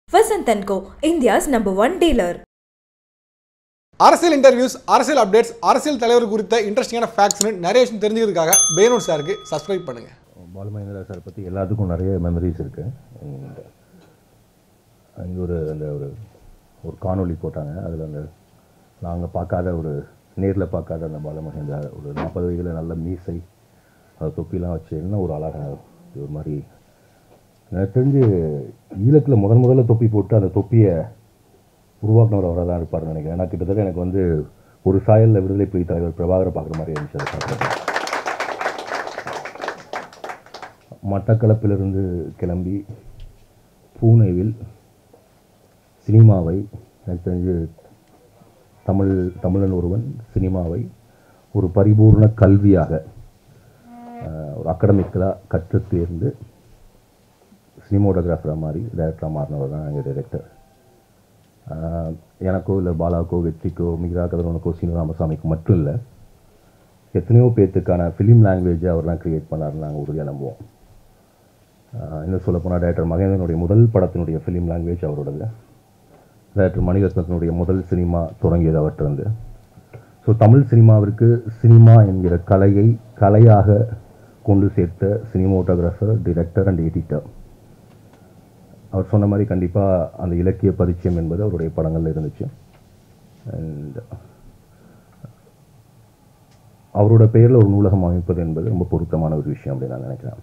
Thangameenkal, India's #1 dealer. அரசியல் interviews, அரசியல் updates, அரசியல் தலைவர் குறித்த இன்ட்ரெஸ்டிங்கான ஃபேக்ட்ஸ்னு நிறைய விஷயம் தெரிஞ்சுக்கிறதுக்காக பேனூர் சாருக்கு சப்ஸ்கிரைப் பண்ணுங்க. பாலுமகேந்திரா சார் பற்றி எல்லாத்துக்கும் நிறைய மெமரிஸ் இருக்குது. அங்கே ஒரு காணொலி போட்டாங்க. அதில் நாங்கள் பார்க்காத நேரில் பார்க்காத அந்த பாலுமகேந்திரா 40 வயதில் நல்ல மீசை, தொப்பிலாம் வச்சு என்ன ஒரு அழகாக ஒரு மாதிரி எனக்கு தெரிஞ்சு ஈழத்தில் முதல்ல தொப்பி போட்டு அந்த தொப்பியை உருவாக்குனவர் அவராக தான் இருப்பார்னு நினைக்கிறேன். ஏன்னா கிட்டத்தட்ட எனக்கு ஒரு சாயலில் விடுதலை புலி தலைவர் பிரபாகரை பார்க்குற மாதிரி இருந்துச்சு அதை பார்க்குறது. மட்டக்களப்பிலிருந்து கிளம்பி பூனேவில் சினிமாவை எனக்கு தெரிஞ்சு தமிழன் ஒருவன் சினிமாவை ஒரு பரிபூர்ண கல்வியாக ஒரு அகடமிக்கலாக கற்று தேர்ந்து சினிமோட்டோகிராஃபராக மாறி டைரக்டராக மாறினவர் தான் எங்கள் டைரக்டர். எனக்கோ இல்லை பாலாக்கோ வெற்றிக்கோ மீரா கதிரவனுக்கோ சீனு ராமசாமிக்கு மட்டும் இல்லை, எத்தனையோ பேர்த்துக்கான ஃபிலிம் லாங்குவேஜை அவர் தான் க்ரியேட் பண்ணார்னு நாங்கள் உறுதியாக நம்புவோம். இன்னும் சொல்லப்போனால் டைரக்டர் மகேந்திரனுடைய முதல் படத்தினுடைய ஃபிலிம் லாங்குவேஜ் அவரோடது. டைரக்டர் மணிரத்னத்தினுடைய முதல் சினிமா தொடங்கியது அவற்றிருந்து. ஸோ தமிழ் சினிமாவிற்கு சினிமா என்கிற கலையை கலையாக கொண்டு சேர்த்த சினிமோட்டோகிராஃபர், டிரெக்டர் அண்ட் எடிட்டர். அவர் சொன்ன மாதிரி கண்டிப்பாக அந்த இலக்கிய பரிச்சயம் என்பது அவருடைய படங்களில் இருந்துச்சு. அண்ட் அவரோட பெயரில் ஒரு நூலகம் அமைப்பது என்பது ரொம்ப பொருத்தமான ஒரு விஷயம் அப்படின்னு நான் நினைக்கிறேன்.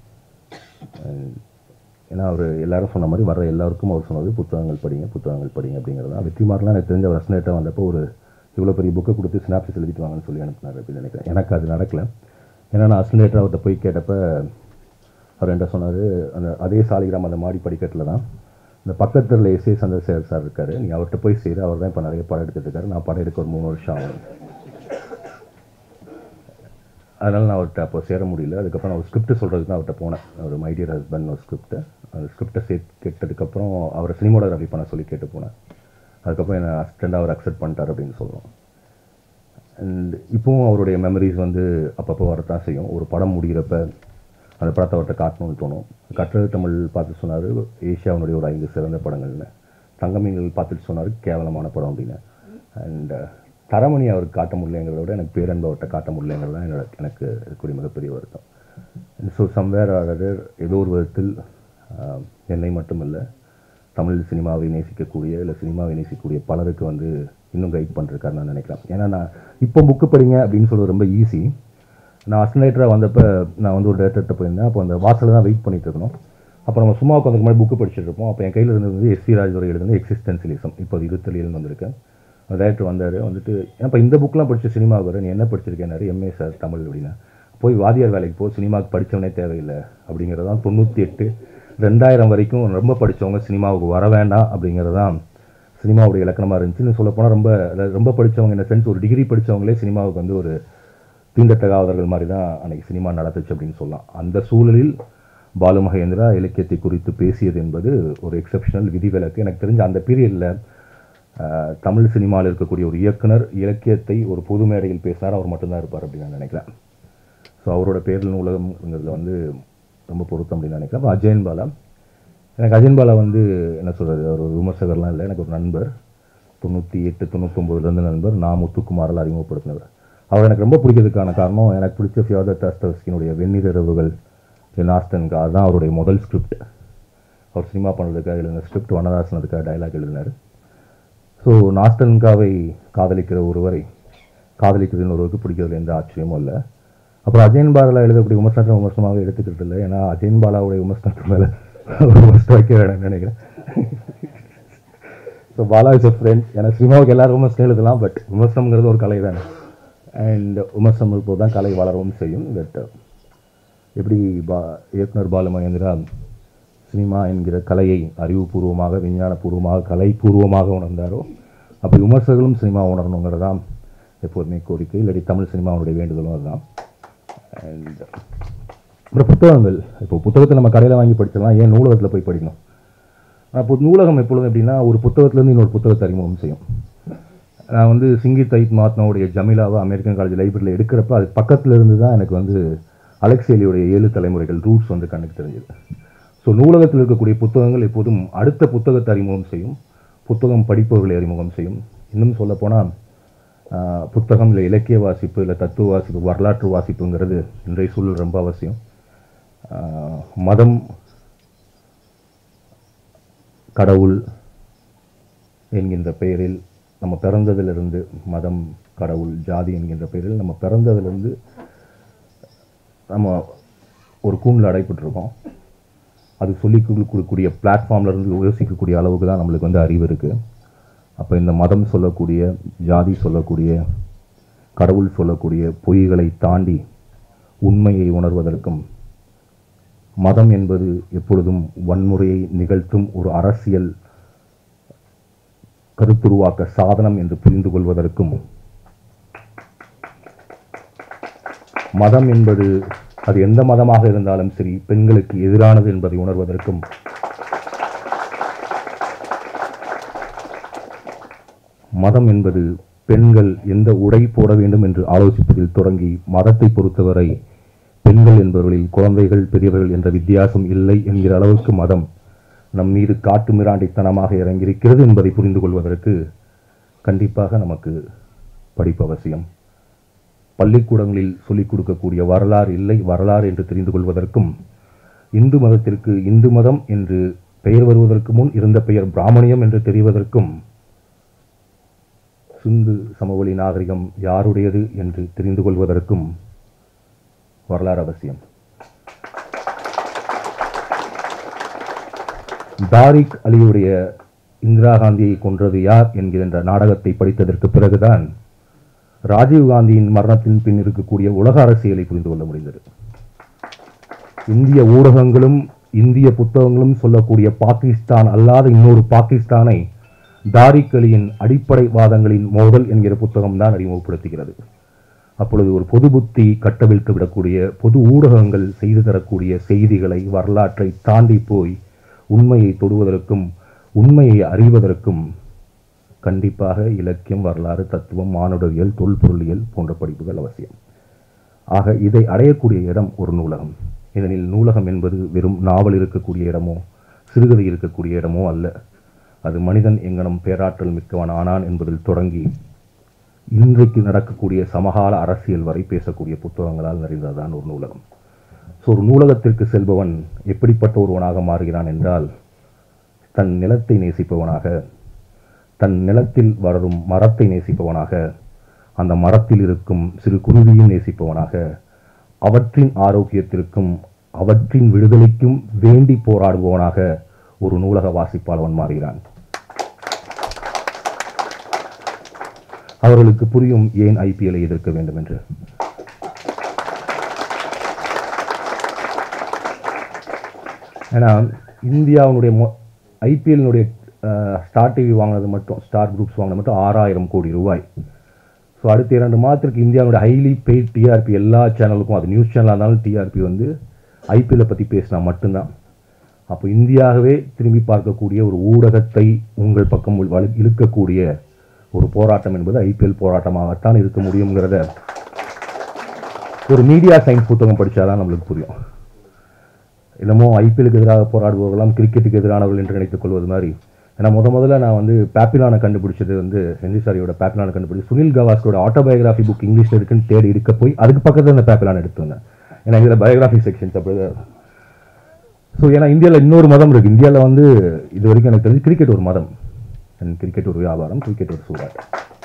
ஏன்னா அவர் எல்லாரும் சொன்ன மாதிரி வர எல்லாருக்கும் அவர் சொன்னது புத்தகங்கள் படிங்க அப்படிங்கிறது தான். வெற்றிமாறலாம் எனக்கு தெரிஞ்ச அவர் ரசனேட்டாக வந்தப்போ இவ்வளோ பெரிய புக்கை கொடுத்து சினாப்சிஸ் எழுதிட்டு வாங்கன்னு சொல்லி அனுப்பினார் அப்படின்னு நினைக்கிறேன். எனக்கு அது நடக்கலை. ஏன்னா நான் அசனேட்டர் அவர்கிட்ட போய் கேட்டப்போ அவர் என்ன சொன்னார், அதே சாலிகிராம் அந்த மாடி படிக்கட்டில் தான் இந்த பக்கத்தில் எஸ்ஏ சந்திரசேகர் சார் இருக்கார், நீ அவர்கிட்ட போய் செய்கிற, அவர் தான் இப்போ நிறைய படம் எடுத்துகிட்டு இருக்காரு, நான் படம் எடுக்க ஒரு 3 வருஷம் ஆகும். அதனால் நான் அவர்கிட்ட அப்போ சேர முடியல. அதுக்கப்புறம் நான் ஒரு ஸ்கிரிப்ட் சொல்கிறதுக்கு தான் அவர்கிட்ட போனேன். ஒரு மை டியர் ஹஸ்பண்ட் ஒரு ஸ்கிரிப்ட்டு. அந்த ஸ்கிரிப்டை கேட்டதுக்கப்புறம் அவரை சினிமோட்டோகிராஃபி பண்ண சொல்லி கேட்டு போனேன். அதுக்கப்புறம் என்னை அசிஸ்டண்டாக அவர் அக்செப்ட் பண்ணிட்டார் அப்படின்னு சொல்கிறோம். அண்ட் இப்போவும் அவருடைய மெமரிஸ் அப்பப்போ வரத்தான் செய்யும். ஒரு படம் முடிகிறப்ப அந்த படத்தை அவர்கிட்ட காட்டணும்னு தோணும். கற்றது தமிழ் பார்த்து சொன்னார் ஏஷியாவுடைய ஒரு 5 சிறந்த படங்கள்னு. தங்கமீன்கள் பார்த்துட்டு சொன்னார் கேவலமான படம் அப்படின்னு. அண்ட் தரமணி அவருக்கு காட்ட முடியலைங்கிறத விட எனக்கு பேரன்பு அவர்கிட்ட காட்ட முடியலைங்கிறது தான் எனக்கு இருக்கக்கூடிய மிகப்பெரிய வருத்தம். ஸோ சம்வேர் ஆர்டர் ஏதோ ஒரு விதத்தில் என்னை மட்டுமில்லை, தமிழ் சினிமாவை நேசிக்கக்கூடிய இல்லை சினிமாவை நேசிக்கக்கூடிய பலருக்கு இன்னும் கைட் பண்ணிருக்காருன்னு நான் நினைக்கிறேன். ஏன்னா நான் இப்போ புக்கு படிங்க அப்படின்னு சொல்கிறது ரொம்ப ஈஸி. நான் அசனேட்டராக வந்தப்போ நான் ஒரு டேரக்டர்கிட்ட போயிருந்தேன். அப்போ அந்த வாசலில் தான் வெயிட் பண்ணிட்டு இருக்கணும். அப்போ நம்ம சும்மா உட்காந்துக்கு மாதிரி புக்கு படிச்சுட்டு இருப்போம். அப்போ என் கையில் இருந்தது எஸ்வி ராஜதுரை எழுதுன எக்ஸிஸ்டென்சியலிசம். இப்போ இருத்தலியல்னு வந்திருக்கேன். அந்த டேரக்டர் வந்தார். ஏன்னா இந்த புக்கெலாம் படித்த சினிமாவுக்கு வர நீ என்ன படிச்சிருக்கேன்னாரு, எம்ஏ சார் தமிழ் அப்படின்னா. போய் வாதியார் வேலைக்கு சினிமாவுக்கு படித்தவனே தேவையில்லை அப்படிங்கிறது தான் 98 2000 வரைக்கும் ரொம்ப படித்தவங்க சினிமாவுக்கு வர வேண்டாம் அப்படிங்கிறது தான் சினிமாவுடைய இலக்கணமாக இருந்துச்சுன்னு சொல்லப்போனால் ரொம்ப படித்தவங்க என்ன சென்ஸ் ஒரு டிகிரி படித்தவங்களே சினிமாவுக்கு ஒரு தீண்டத்தகாதவர்கள் மாதிரி தான் அன்றைக்கி சினிமா நடத்துச்சு அப்படின்னு சொல்லலாம். அந்த சூழலில் பாலுமகேந்திரா இலக்கியத்தை குறித்து பேசியது என்பது ஒரு எக்ஸப்ஷனல் விதிவிலக்கு. எனக்கு தெரிஞ்ச அந்த பீரியடில் தமிழ் சினிமாவில் இருக்கக்கூடிய ஒரு இயக்குனர் இலக்கியத்தை ஒரு பொது மேடையில் பேசினார், அவர் மட்டும்தான் இருப்பார் அப்படின்னு நான் நினைக்கிறேன். ஸோ அவரோட பேரில் நூலகம்ங்கிறதுல ரொம்ப பொருத்தம் அப்படின்னு நினைக்கிறேன். அப்போ அஜயன் பாலா, எனக்கு அஜயன் பாலா என்ன சொல்கிறது, அவர் ஒரு விமர்சகர்லாம் இல்லை, எனக்கு ஒரு நண்பர். 98 99 நண்பர். நான் முத்துக்குமாரில் அறிமுகப்படுத்தினவர். அவர் எனக்கு ரொம்ப பிடிக்கிறதுக்கான காரணம், எனக்கு பிடிச்ச ஃபியோதர் டாஸ்டாவ்ஸ்கியினுடைய வெந்நீரவுகள் நாஸ்டன்கா அதுதான் அவருடைய முதல் ஸ்கிரிப்ட். அவர் சினிமா பண்ணுறதுக்காக எழுதின ஸ்கிரிப்ட். வனதாசன் அதுக்காக டைலாக் எழுதினார். ஸோ நாஸ்டன்காவை காதலிக்கிற ஒருவருக்கு பிடிக்கிறதுல எந்த ஆச்சரியமும் இல்லை. அப்புறம் அஜயன் பாலாவில் எழுதக்கூடிய விமர்சனமாக எடுத்துக்கிறது இல்லை. ஏன்னா அஜயன் பாலாவுடைய விமர்சனத்துக்கு மேலே விமர்சனம் வைக்க வேணும்னு நினைக்கிறேன். So Bala is a friend. ஏன்னா சினிமாவுக்கு எல்லாரும் விமர்சனம் எழுதலாம், பட் விமர்சனங்கிறது ஒரு கலை தானே. அண்ட் விமர்சனம் இப்போது தான் கலை வளரவும் செய்யும். பட் எப்படி இயக்குனர் பாலுமகேந்திரா சினிமா என்கிற கலையை அறிவுபூர்வமாக, விஞ்ஞானபூர்வமாக, கலைப்பூர்வமாக உணர்ந்தாரோ அப்படி விமர்சகர்களும் சினிமா உணரணுங்கிறது தான் எப்போதுமே கோரிக்கை, இல்லாட்டி தமிழ் சினிமாவுடைய வேண்டுதலும் அதுதான். அண்ட் அப்புறம் புத்தகங்கள், இப்போ புத்தகத்தை நம்ம கடையில் வாங்கி படிச்சிடலாம், ஏன் நூலகத்தில் போய் படிக்கணும்? அப்போ நூலகம் எப்பொழுதும் எப்படின்னா ஒரு புத்தகத்துலேருந்து இன்னொரு புத்தகத்தை அறிமுகம் செய்யும். நான் சிங்கி தைத் மாத்னாவுடைய ஜமீலாவை அமெரிக்கன் காலேஜ் லைப்ரரியில் எடுக்கிறப்ப அது பக்கத்தில் இருந்து தான் எனக்கு அலெக்ஸ் ஏலியோடைய 7 தலைமுறைகள் ரூட்ஸ் கண்ணுக்கு தெரிஞ்சுது. ஸோ ஸோ நூலகத்தில் இருக்கக்கூடிய புத்தகங்கள் எப்போதும் அடுத்த புத்தகத்தை அறிமுகம் செய்யும், புத்தகம் படிப்பவர்களை அறிமுகம் செய்யும். இன்னும் சொல்லப்போனால் புத்தகம் இல்லை இலக்கிய வாசிப்பு இல்லை தத்துவ வாசிப்பு வரலாற்று வாசிப்புங்கிறது இன்றைய சூழல் ரொம்ப அவசியம். மதம், கடவுள் என்கின்ற பெயரில் நம்ம பிறந்ததிலிருந்து, மதம், கடவுள், ஜாதி என்கின்ற பெயரில் நம்ம பிறந்ததிலிருந்து நம்ம ஒரு கூண்டில் அடைப்பட்டிருக்கோம். அது சொல்லிக் கொடுக்கக்கூடிய பிளாட்ஃபார்ம்லேருந்து யோசிக்கக்கூடிய அளவுக்கு தான் நம்மளுக்கு வந்து அறிவு இருக்குது. அப்போ இந்த மதம் சொல்லக்கூடிய, ஜாதி சொல்லக்கூடிய, கடவுள் சொல்லக்கூடிய பொய்களை தாண்டி உண்மையை உணர்வதற்கும், மதம் என்பது எப்பொழுதும் வன்முறையை நிகழ்த்தும் ஒரு அரசியல் கருத்துருவாக்க சாதனம் என்று புரிந்து கொள்வதற்கும், மதம் என்பது அது எந்த மதமாக இருந்தாலும் சரி பெண்களுக்கு எதிரானது என்பதை உணர்வதற்கும், மதம் என்பது பெண்கள் எந்த உடை போட வேண்டும் என்று ஆலோசிப்பதில் தொடங்கி மதத்தை பொறுத்தவரை பெண்கள் என்பவர்களில் குழந்தைகள் பெரியவர்கள் என்ற வித்தியாசம் இல்லை என்கிற அளவுக்கு மதம் நம் மீது காட்டு மிராண்டித்தனமாக இறங்கியிருக்கிறது என்பதை புரிந்து கொள்வதற்கு கண்டிப்பாக நமக்கு படிப்பு அவசியம். பள்ளிக்கூடங்களில் சொல்லிக் கொடுக்கக்கூடிய வரலாறு இல்லை, வரலாறு என்று தெரிந்து கொள்வதற்கும், இந்து மதத்திற்கு இந்து மதம் என்று பெயர் வருவதற்கு முன் இருந்த பெயர் பிராமணியம் என்று தெரிவதற்கும், சிந்து சமவெளி நாகரிகம் யாருடையது என்று தெரிந்து கொள்வதற்கும் வரலாறு அவசியம். தாரிக் அலியுடைய இந்திரா காந்தியை கொன்றது யார் என்கின்ற நாடகத்தை படித்ததற்கு பிறகுதான் ராஜீவ்காந்தியின் மரணத்தின் பின் இருக்கக்கூடிய உலக அரசியலை புரிந்து கொள்ள முடிந்தது. இந்திய ஊடகங்களும் இந்திய புத்தகங்களும் சொல்லக்கூடிய பாகிஸ்தான் அல்லாத இன்னொரு பாகிஸ்தானை தாரிக் அலியின் அடிப்படை வாதங்களின் மோதல் என்கிற புத்தகம் தான் அறிமுகப்படுத்துகிறது. அப்பொழுது ஒரு பொது புத்தி கட்டவிழ்த்து விடக்கூடிய, பொது ஊடகங்கள் செய்து தரக்கூடிய செய்திகளை, வரலாற்றை தாண்டி போய் உண்மையை தொடுவதற்கும் உண்மையை அறிவதற்கும் கண்டிப்பாக இலக்கியம், வரலாறு, தத்துவம், மானுடவியல், தொல்பொருளியல் போன்ற படிப்புகள் அவசியம். ஆக இதை அடையக்கூடிய இடம் ஒரு நூலகம். ஏனெனில் நூலகம் என்பது வெறும் நாவல் இருக்கக்கூடிய இடமோ சிறுகதை இருக்கக்கூடிய இடமோ அல்ல. அது மனிதன் எங்கனம் பேராற்றல் மிக்கவன் ஆனான் என்பதில் தொடங்கி இன்றைக்கு நடக்கக்கூடிய சமகால அரசியல் வரை பேசக்கூடிய புத்தகங்களால் நிறைந்ததுதான் ஒரு நூலகம். ஸோ ஒரு நூலகத்திற்கு செல்பவன் எப்படிப்பட்ட ஒருவனாக மாறுகிறான் என்றால், தன் நிலத்தை நேசிப்பவனாக, தன் நிலத்தில் வளரும் மரத்தை நேசிப்பவனாக, அந்த மரத்தில் இருக்கும் சிறு குருவியும் நேசிப்பவனாக, அவற்றின் ஆரோக்கியத்திற்கும் அவற்றின் விடுதலைக்கும் வேண்டி போராடுபவனாக ஒரு நூலக வாசிப்பாளவன் மாறுகிறான். அவர்களுக்கு புரியும் ஏன் ஐபிஎல்லை எதிர்க்க வேண்டும் என்று. ஏன்னா இந்தியாவுடைய ஐபிஎல்னுடைய ஸ்டார் டிவி வாங்கினது மட்டும், ஸ்டார் குரூப்ஸ் வாங்கினது மட்டும் 6000 கோடி ரூபாய். ஸோ அடுத்த 2 மாதத்திற்கு இந்தியாவுடைய ஹைலி பெய்ட் டிஆர்பி எல்லா சேனலுக்கும், அது நியூஸ் சேனலாக இருந்தாலும் டிஆர்பி வந்து ஐபிஎல்லை பற்றி பேசினா மட்டும்தான். அப்போ இந்தியாவே திரும்பி பார்க்கக்கூடிய ஒரு ஊடகத்தை உங்கள் பக்கம் இழுக்கக்கூடிய ஒரு போராட்டம் என்பது ஐபிஎல் போராட்டமாகத்தான் இருக்க முடியுங்கிறத ஒரு மீடியா சயின்ஸ் புத்தகம் படித்தாதான் நம்மளுக்கு புரியும். என்னமோ ஐபிஎலுக்கு எதிராக போராடுபவர்களாம் கிரிக்கெட்டுக்கு எதிரானவர்கள் என்று நினைத்துக் கொள்வது மாதிரி. ஏன்னா முதல்ல நான் வந்து பேப்பிலானை கண்டுபிடிச்சது வந்து செஞ்சிசாரியோட பேப்பிலானை கண்டுபிடிச்சி சுனில் கவாஸ்கரோட ஆட்டோபயோகிராஃபி புக் இங்கிலீஷில் இருக்குன்னு தேடி இருக்க போய் அதுக்கு பக்கத்தில் அந்த பேப்பிலானை எடுத்து வந்தேன். ஏன்னா இதில் பயோகிராஃபி செக்ஷன்ஸ் அப்படி. ஸோ ஏன்னா இந்தியாவில் இன்னொரு மதம் இருக்குது. இந்தியாவில் வந்து இது வரைக்கும் எனக்கு தெரிஞ்சு கிரிக்கெட் ஒரு மதம், கிரிக்கெட் ஒரு வியாபாரம், கிரிக்கெட் ஒரு சூதாட்டம்.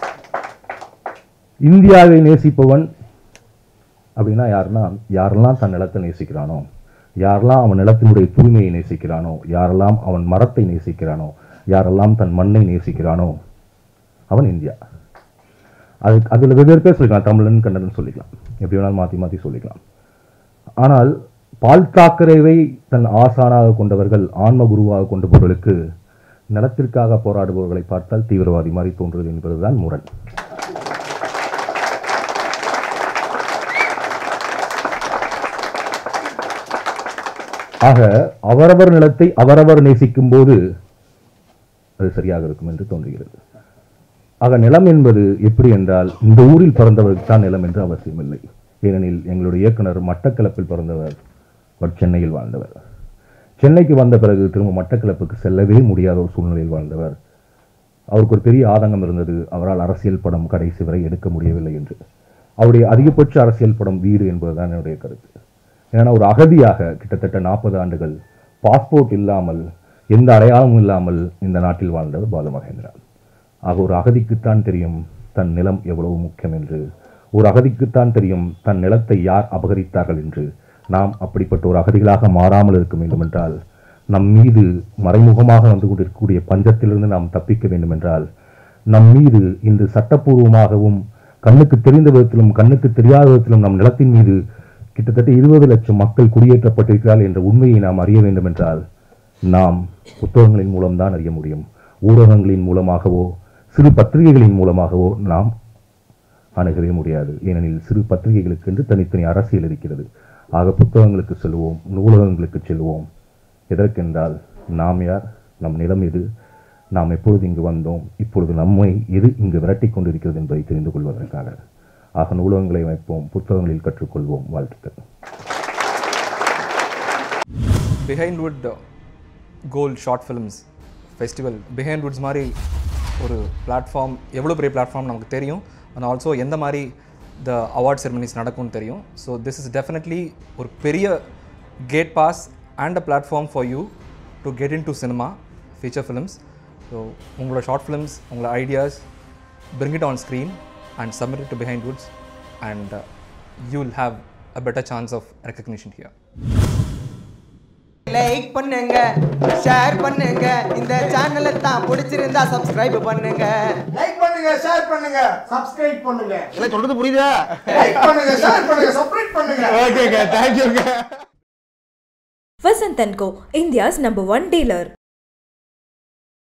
இந்தியாவை நேசிப்பவன் அப்படின்னா யாருன்னா, யாரெல்லாம் தன் நிலத்தை நேசிக்கிறானோ, யாரெல்லாம் அவன் நிலத்தினுடைய தூய்மையை நேசிக்கிறானோ, யாரெல்லாம் அவன் மரத்தை நேசிக்கிறானோ, யாரெல்லாம் தன் மண்ணை நேசிக்கிறானோ அவன் இந்தியா. அதில் வெவ்வேறு பேர் சொல்லிக்கலாம், தமிழன் கன்னடன் சொல்லிக்கலாம், எப்படி வேணாலும் மாற்றி மாற்றி சொல்லிக்கலாம். ஆனால் பால் தாக்கரேவை தன் ஆசானாக கொண்டவர்கள், ஆன்ம குருவாக கொண்டவர்களுக்கு நிலத்திற்காக போராடுபவர்களை பார்த்தால் தீவிரவாதி மாதிரி தோன்றுவது என்பதுதான் முரண். ஆக அவரவர் நிலத்தை அவரவர் நேசிக்கும் போது அது சரியாக இருக்கும் என்று தோன்றுகிறது. ஆக நிலம் என்பது எப்படி என்றால், இந்த ஊரில் பிறந்தவருக்கு தான் நிலம் என்று அவசியமில்லை. ஏனெனில் எங்களுடைய இயக்குனர் மட்டக்களப்பில் பிறந்தவர், அவர் சென்னையில் வாழ்ந்தவர். சென்னைக்கு வந்த பிறகு திரும்ப மட்டக்களப்புக்கு செல்லவே முடியாத ஒரு சூழ்நிலையில் வாழ்ந்தவர். அவருக்கு ஒரு பெரிய ஆதங்கம் இருந்தது, அவரால் அரசியல் படம் கடைசி வரை எடுக்க முடியவில்லை என்று. அவருடைய அதிகபட்ச அரசியல் படம் வீடு என்பதுதான் என்னுடைய கருத்து. ஏன்னா ஒரு அகதியாக கிட்டத்தட்ட 40 ஆண்டுகள் பாஸ்போர்ட் இல்லாமல் எந்த அடையாளமும் இல்லாமல் இந்த நாட்டில் வாழ்ந்தவர் பாலுமகேந்திரா. ஆக ஒரு அகதிக்குத்தான் தெரியும் தன் நிலம் எவ்வளவு முக்கியம் என்று, ஒரு அகதிக்குத்தான் தெரியும் தன் நிலத்தை யார் அபகரித்தார்கள் என்று. நாம் அப்படிப்பட்ட ஒரு அகதிகளாக மாறாமல் இருக்க வேண்டும் என்றால், நம் மீது மறைமுகமாக வந்து கொண்டிருக்கக்கூடிய பஞ்சத்திலிருந்து நாம் தப்பிக்க வேண்டும் என்றால், நம் மீது இன்று சட்டப்பூர்வமாகவும் கண்ணுக்கு தெரிந்த விதத்திலும் கண்ணுக்கு தெரியாத விதத்திலும் நம் நிலத்தின் மீது கிட்டத்தட்ட 20 லட்சம் மக்கள் குடியேற்றப்பட்டிருக்கிறார்கள் என்ற உண்மையை நாம் அறிய வேண்டும் என்றால், நாம் புத்தகங்களின் மூலம்தான் அறிய முடியும். ஊடகங்களின் மூலமாகவோ சிறு பத்திரிகைகளின் மூலமாகவோ நாம் அணுகவே முடியாது. ஏனெனில் சிறு பத்திரிகைகளுக்கு என்று தனித்தனி அரசியல் இருக்கிறது. ஆக புத்தகங்களுக்கு செல்வோம், நூலகங்களுக்கு செல்வோம். எதற்கென்றால் நாம் யார், நம் நிலம் எது, நாம் எப்பொழுது இங்கு வந்தோம், இப்பொழுது நம்மை எது இங்கு விரட்டி கொண்டிருக்கிறது என்பதை தெரிந்து கொள்வதற்காக. ஆக நூலகங்களை வைப்போம், புத்தகங்களில் கற்றுக்கொள்வோம். வாழ்த்துக்கள். Behindwoods gold short films festival Behindwoods மாதிரி ஒரு பிளாட்ஃபார்ம், எவ்வளோ பெரிய பிளாட்ஃபார்ம் நமக்கு தெரியும். அண்ட் ஆல்சோ எந்த மாதிரி த அவார்ட் செரமனிஸ் நடக்கும்னு தெரியும். ஸோ திஸ் இஸ் டெஃபினெட்லி ஒரு பெரிய gate pass and a platform for you to get in to cinema feature films. So உங்களோட ஷார்ட் ஃபிலிம்ஸ், உங்களோட ideas, bring it on screen and submit it to Behind Woods, and you will have a better chance of recognition here. Like பண்ணுங்க, share பண்ணுங்க, இந்த சேனலை தான் பிடிச்சிருந்தா subscribe பண்ணுங்க. Like பண்ணுங்க, ஷேர் பண்ணுங்க, சப்ஸ்கிரைப் பண்ணுங்க. எல்லாம் சொல்றது புரியுதா? லைக் பண்ணுங்க, ஷேர் பண்ணுங்க, சப்ஸ்கிரைப் பண்ணுங்க. ஓகேங்க, थैंक யூங்க. Vasanth & Co, India's #1 dealer.